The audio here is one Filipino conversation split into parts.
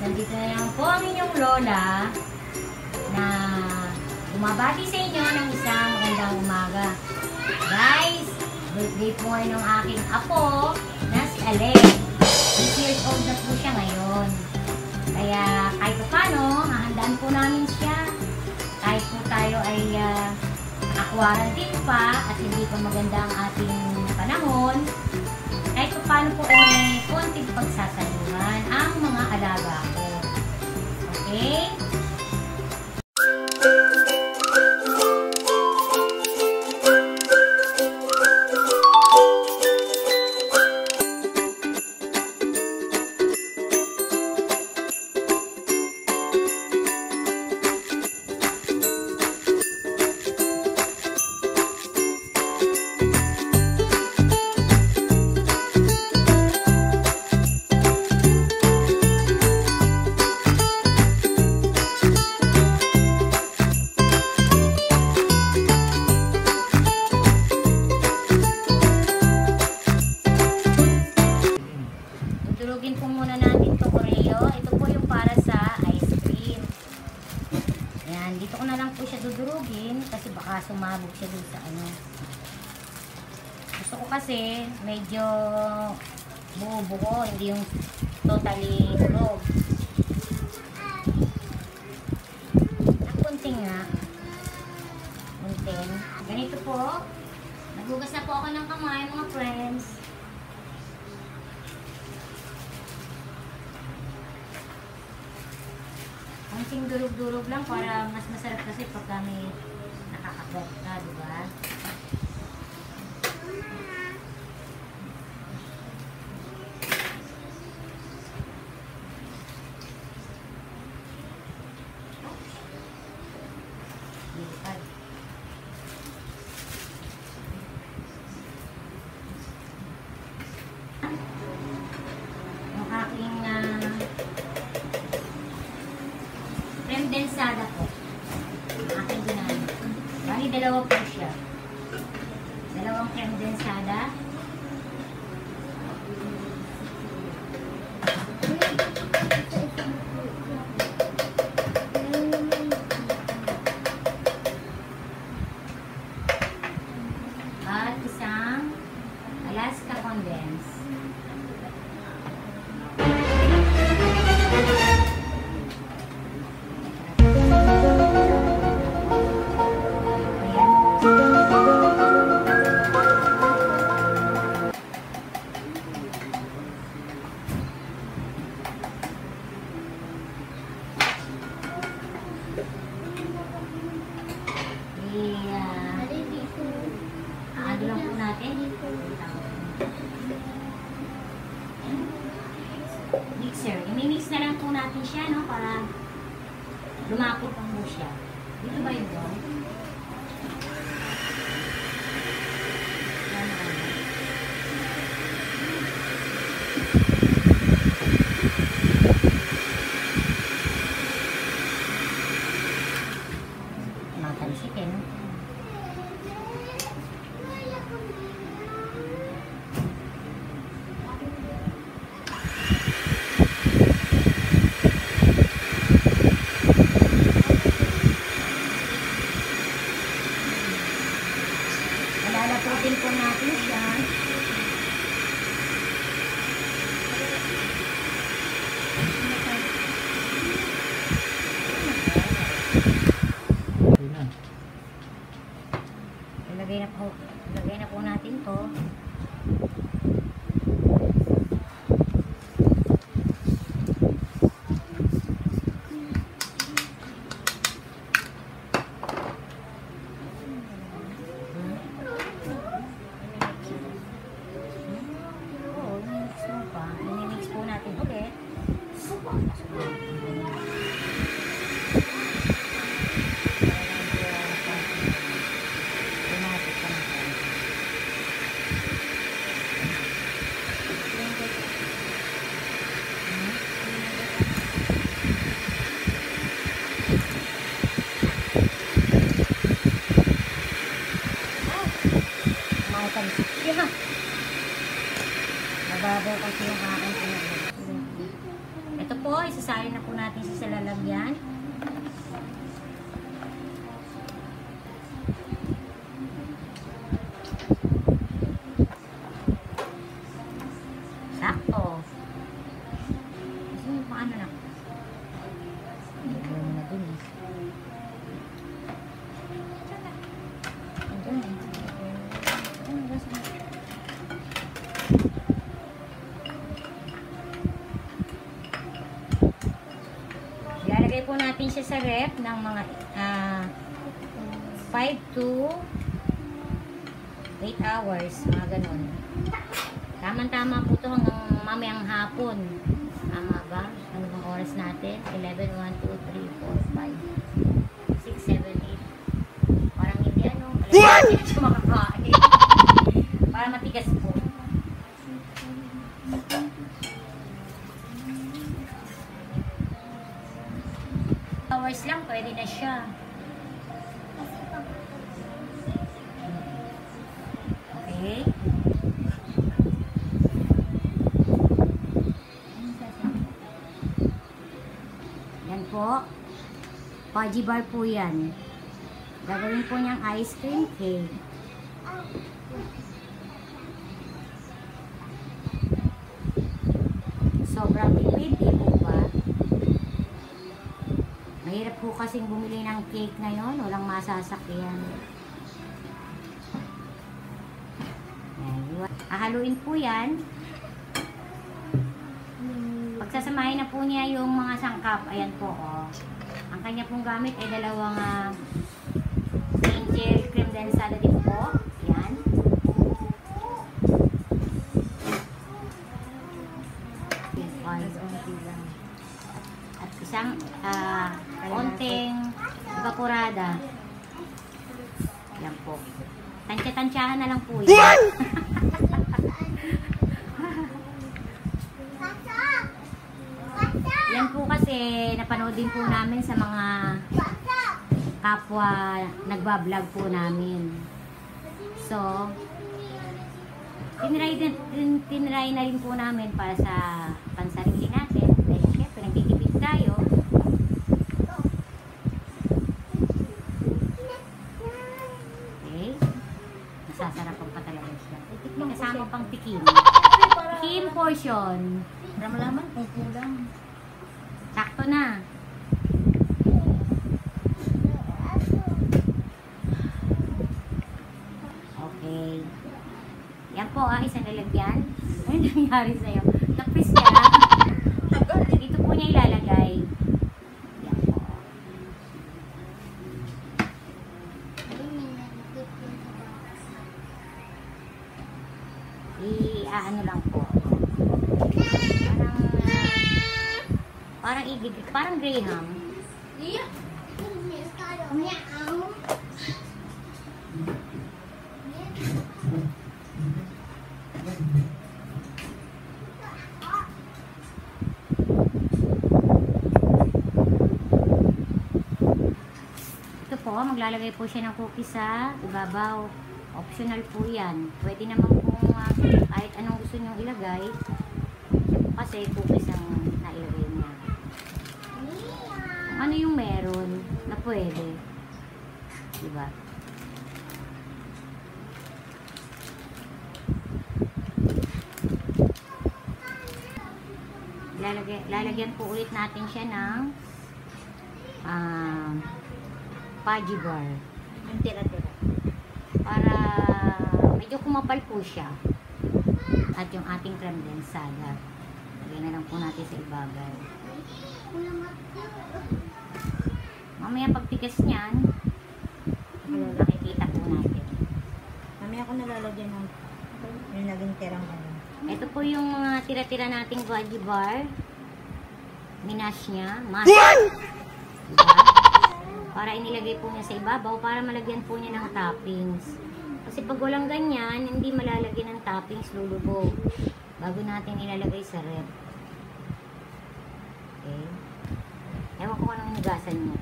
nandito na lang po ang inyong lola na bumabati sa inyo ng isang magandang umaga. Guys, birthday po ngayon ng aking apo na si Alec. 8 years old na po siya ngayon. Kaya kahit paano, hahandaan po namin siya. Kahit po tayo ay quarantine pa at hindi pa maganda ang ating panahon, kahit paano po ay may konting pagsasaluhan ang mga alaga ko. Okay? Durugin po muna natin ito, Oreo. Ito po yung para sa ice cream. Ayan, dito ko na lang po siya dudurugin kasi baka sumabog siya dun sa ano. Gusto ko kasi medyo buo-buo, hindi yung totally durog. Ang kunting nga. Kunting. Ganito po. Nagugas na po ako ng kamay, mga friends. Konting durog-durog lang para mas masarap kasi pag kami nakakagat ka, diba? Lipad. Yung aking creme densada po. Aking ginamit. Bali, dalawa po siya. Dalawang creme densada. At isang Alaska condense. Ano lang po natin? Mixer. I-mix na lang po natin siya, no? Para lumapot ang mo siya. Dito ba yun doon? Matalsikin, no? Lalaputin po natin siya. Ilagay na po natin to. Mababaw kasi yung aking pinag-ito. Ito po po, isasalin na po natin siya sa lalagyan. Sakto. Kasi paano na? Hindi ko na dun eh. Ilalagay po natin siya sa ref ng mga 5 to 8 hours, mga ganun. Tamang-tama po ito hanggang mamayang hapon. Tama ba? Ano bang oras natin? 11, 1, 2, 3, 4, 5, 6, 7, 8. Parang hindi ano. Alam mo, siya makakain. Para matigas po. Hours lang, pwede na siya. Okay. Yan po. Fudgy bar po yan. Gagawin po niyang ice cream cake. Sobrang tipid, di po ba? Mahirap po kasing bumili ng cake ngayon. Walang masasakyan. Hahaluin po yan. Pagsasamahin na po niya yung mga sangkap. Ayan po, oh. Ang kanya pong gamit ay dalawang angel cream densada din po. Ayan. At isang konting evaporada. Ayan po. Tansya-tansyahan na lang po yan. Yan po kasi napanood din po namin sa mga kapwa nagbablog po namin. So, tinry na rin po namin para sa pansarili natin. Dahil syempre, nagtitipid tayo. Okay. Masasarapan pa talaga siya. Kasama pang tikim. Tikim portion. Para malaman kung kulang. Sakto na. Okay. Yan po isang lalagyan. Ano nangyari sa'yo? Tapis niya. Dito po niya ilalagay. Yan po. Ano lang po. Parang graham. Ito po, maglalagay po siya ng cookies sa ibabaw. Optional po yan. Pwede naman po kahit anong gusto nyo ilagay. Kasi cookies ang nailagay niya. Ano yung meron na pwede? Diba? Lalagyan po ulit natin siya ng fudgy bar. Yung tira-tira. Para medyo kumapal po siya. At yung ating creme densada. Lagyan na lang po natin sa ibabaw. Mamaya pagtigas niyan, nakikita po natin. Mamaya ako nalalagyan ng yung naging tirang ano. Ito po yung mga tira-tira nating fudgy bar. Minash niya. Diba? Para inilagay po niya sa ibabaw para malagyan po niya ng toppings. Kasi pag walang ganyan, hindi malalagyan ng toppings, lulubog. Bago natin ilalagay sa ref. Okay. Ewan ko anong higasan niya.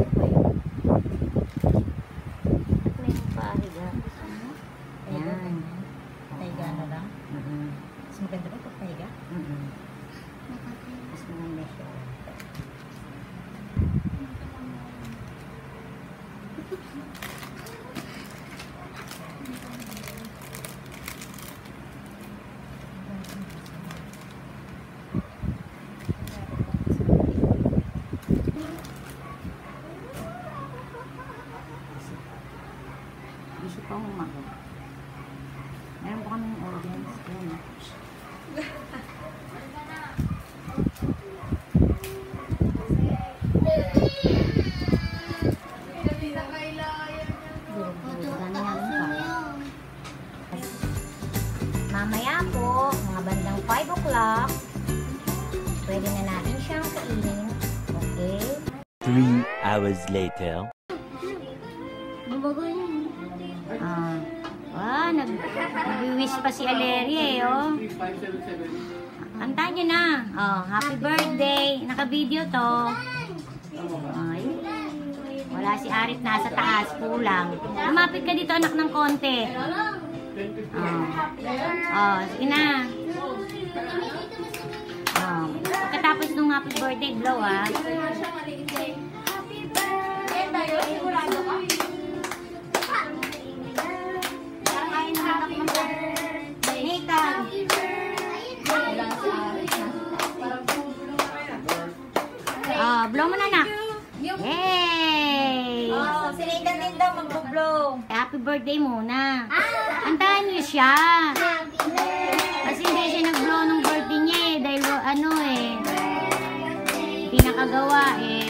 At may pahiga. Ayan. Pahiga na lang. Mas maganda ba pag pahiga? Mas maganda siya. hours later. Nag-wish pa si Aleria eh, oh. Kanta niyo na. Oh, happy birthday. Naka-video to. Ay. Wala si Arit, nasa taas, kulang. Lumapit ka dito, anak, ng konti. Oh, sige na. Oh, pagkatapos nung happy birthday, blow, ah. Nathan. Oh, blow mo na, anak. Yay! Oh, si Nathan din daw mag-blow. Happy birthday muna. Antahan niyo siya. Kasi hindi siya nag-blow nung birthday niya eh. Dahil ano eh. Hindi nakagawa eh.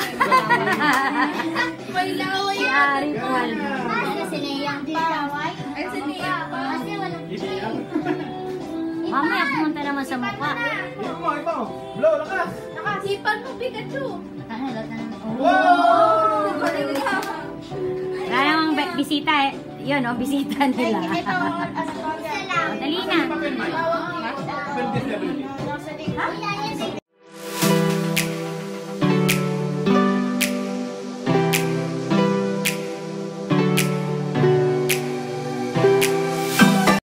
May laway. Si Ari Paul. Si Neyang pa. Ay, si Neyang pa. Kasi walang Mamaya pumunta naman sa mukha. Blow, lakas! Nakasipan mo, Pikachu. Wow! Wala namang bisita eh. Yun oh, bisita nila. Ito, Dali na. Pwede, pwede. Ha?